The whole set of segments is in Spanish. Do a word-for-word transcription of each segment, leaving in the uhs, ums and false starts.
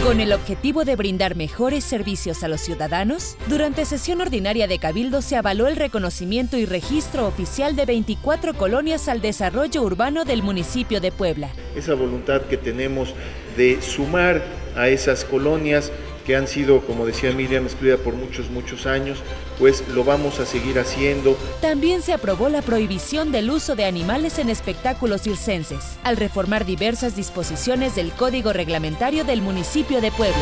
Con el objetivo de brindar mejores servicios a los ciudadanos, durante sesión ordinaria de Cabildo se avaló el reconocimiento y registro oficial de veinticuatro colonias al desarrollo urbano del municipio de Puebla. Esa voluntad que tenemos de sumar a esas colonias que han sido, como decía Miriam, excluidas por muchos, muchos años, pues lo vamos a seguir haciendo. También se aprobó la prohibición del uso de animales en espectáculos circenses, al reformar diversas disposiciones del Código Reglamentario del municipio de Puebla.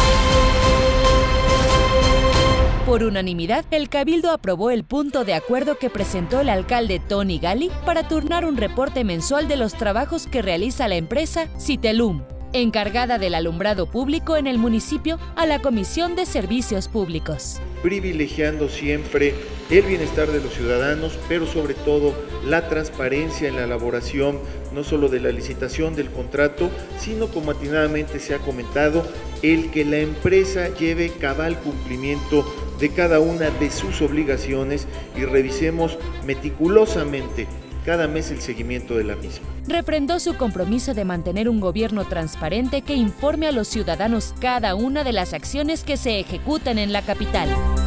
Por unanimidad, el Cabildo aprobó el punto de acuerdo que presentó el alcalde Tony Gali para turnar un reporte mensual de los trabajos que realiza la empresa Citelum, encargada del alumbrado público en el municipio, a la Comisión de Servicios Públicos. Privilegiando siempre el bienestar de los ciudadanos, pero sobre todo la transparencia en la elaboración, no solo de la licitación del contrato, sino, como atinadamente se ha comentado, el que la empresa lleve cabal cumplimiento de cada una de sus obligaciones y revisemos meticulosamente cada mes el seguimiento de la misma. Refrendó su compromiso de mantener un gobierno transparente que informe a los ciudadanos cada una de las acciones que se ejecutan en la capital.